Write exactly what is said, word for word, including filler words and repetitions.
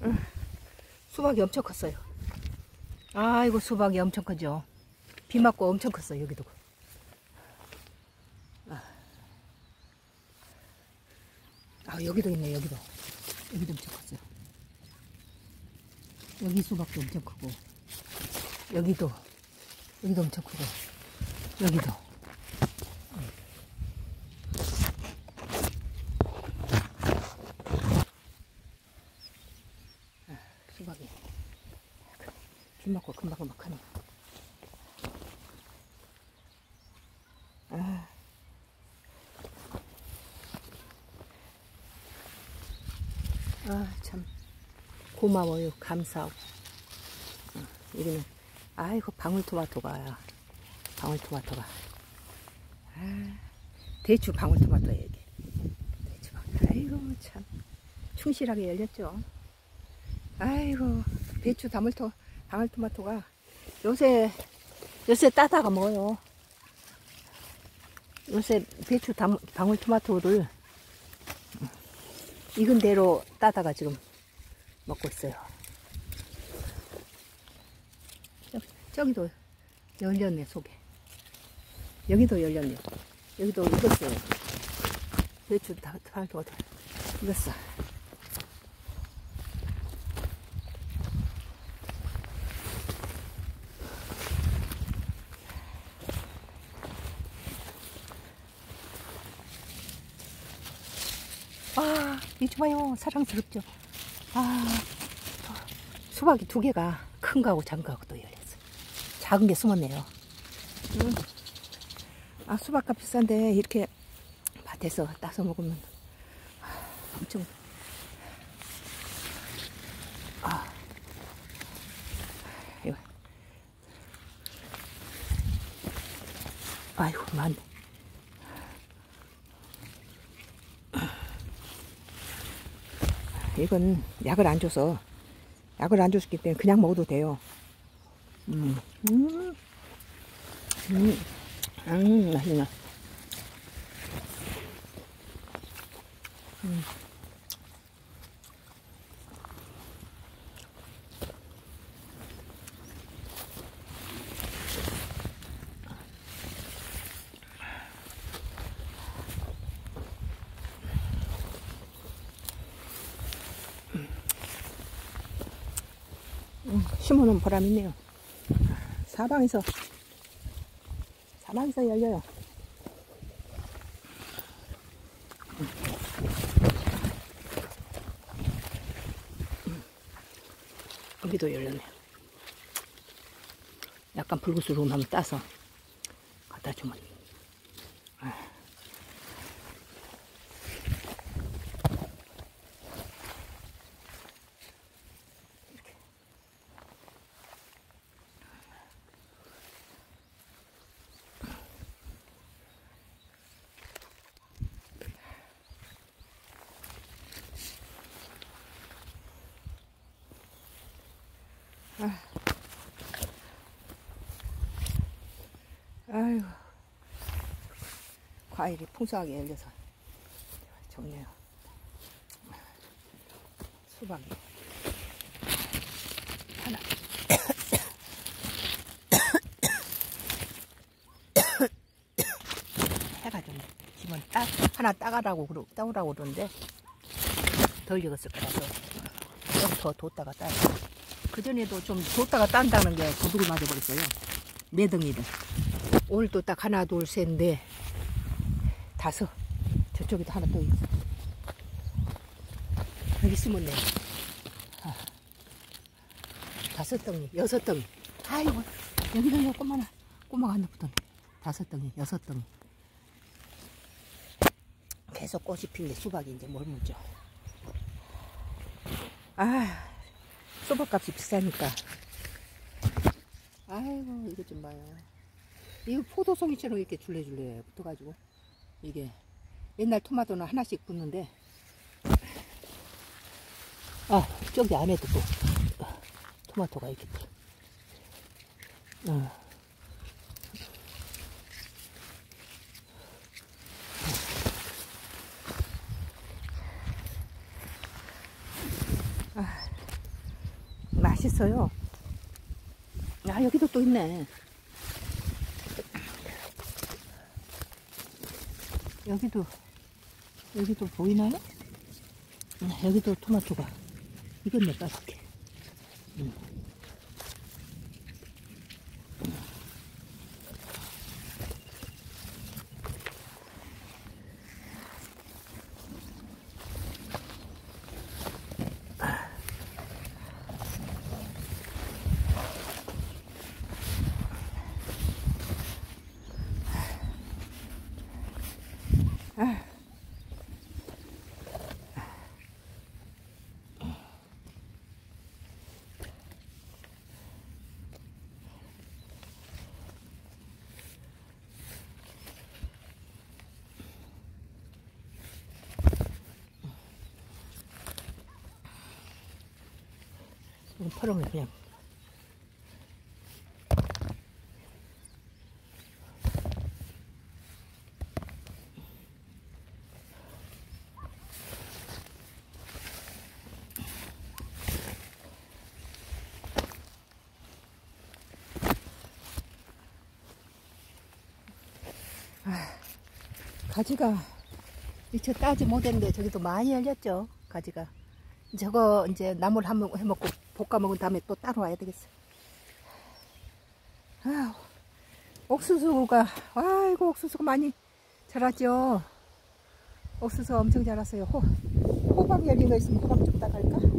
응. 수박이 엄청 컸어요. 아이고 수박이 엄청 크죠. 비 맞고 엄청 컸어요. 여기도. 아, 아 여기도 있네. 여기도. 여기도 엄청 컸어요. 여기 수박도 엄청 크고 여기도 여기도 엄청 크고 여기도. 아, 수박이 비 맞고 금방금방 크네. 아, 아, 참 고마워요. 감사하고. 어, 여기는 아이고 방울토마토가 방울토마토가 아, 대추 방울토마토예요. 이게 대추 방울. 아이고 참 충실하게 열렸죠. 아이고 대추 다물토 방울토마토가 요새 요새 따다가 먹어요. 요새 배추 담, 방울토마토를 익은 대로 따다가 지금 먹고 있어요. 저기, 저기도 열렸네. 속에 여기도 열렸네. 여기도 익었어요. 배추 방울토마토 익었어. 아, 이거 봐요. 사랑스럽죠? 아, 수박이 두 개가 큰 거하고 작은 거하고 또 열렸어요. 작은 게 숨었네요. 음. 아, 수박값 비싼데 이렇게 밭에서 따서 먹으면 엄청 아, 이거 아이고 많네. 이건 약을 안 줘서 약을 안 줬기 때문에 그냥 먹어도 돼요. 음, 음, 음, 음, 맛있네. 음. 음, 심어놓은 보람 있네요. 사방에서 사방에서 열려요. 음. 음. 여기도 열렸네요. 약간 불구스름하면 따서 갖다 주면. 아. 아. 아유, 과일이 풍성하게 열려서 좋네요. 수박이 하나 해가 좀 지금 따, 하나 따가라고 그러, 따오라고 그러는데 덜 익었을 거라서 좀 더 뒀다가 따요. 그전에도 좀 뒀다가 딴다는 게 도둑을 맞아버렸어요. 네 덩이를. 오늘 또 딱 하나 둘 셋 넷 다섯. 저쪽에도 하나 또 있어. 여기 있으면 네. 아, 다섯 덩이 여섯 덩이. 아이고 여기도 꼬마나 꼬마가 하나 붙었네. 다섯 덩이 여섯 덩이. 계속 꽃이 필래. 수박이 이제 뭘 묻죠. 아, 수박값이 비싸니까. 아이고 이거 좀 봐요. 이거 포도송이처럼 이렇게 줄래줄래 붙어가지고 이게 옛날 토마토는 하나씩 붙는데 아 저기 안에도 또 토마토가 이렇게 또 어. 아. 맛있어요. 아, 여기도 또 있네. 여기도, 여기도 보이나요? 아, 여기도 토마토가 익었네, 까맣게. 음. 아. 이거 털으면 그냥 아, 가지가 미처 따지 못했는데 저기도 많이 열렸죠. 가지가 저거 이제 나물 한번 해먹고 볶아 먹은 다음에 또 따로 와야 되겠어. 아, 옥수수가 아이고 옥수수가 많이 자랐죠. 옥수수 엄청 자랐어요. 호, 호박 열린 거 있으면 호박 좀 따갈까?